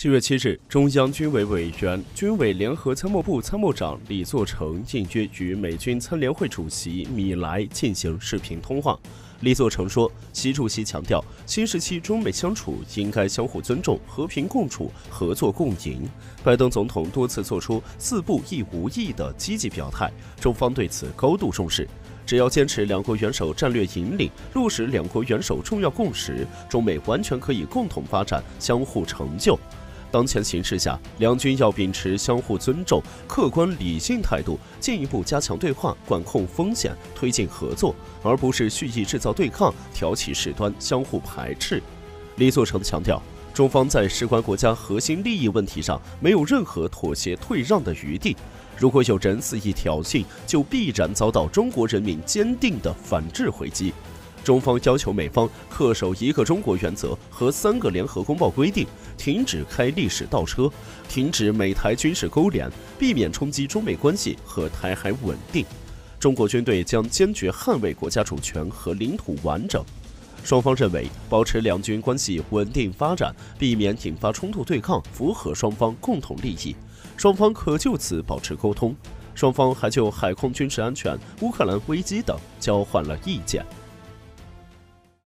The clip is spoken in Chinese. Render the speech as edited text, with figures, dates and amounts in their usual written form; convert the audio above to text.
7月7日，中央军委委员、军委联合参谋部参谋长李作成应约与美军参联会主席米莱进行视频通话。李作成说，习主席强调，新时期中美相处应该相互尊重、和平共处、合作共赢。拜登总统多次作出四不一无意的积极表态，中方对此高度重视。只要坚持两国元首战略引领，落实两国元首重要共识，中美完全可以共同发展，相互成就。当前形势下，两军要秉持相互尊重、客观理性态度，进一步加强对话，管控风险，推进合作，而不是蓄意制造对抗、挑起事端、相互排斥。李作成强调，中方在事关国家核心利益问题上没有任何妥协退让的余地。如果有人肆意挑衅，就必然遭到中国人民坚定的反制回击。中方要求美方恪守一个中国原则和3个联合公报规定，停止开历史倒车，停止美台军事勾连，避免冲击中美关系和台海稳定。中国军队将坚决捍卫国家主权和领土完整。双方认为，保持两军关系稳定发展，避免引发冲突对抗，符合双方共同利益。双方可就此保持沟通。双方还就海空军事安全、乌克兰危机等交换了意见。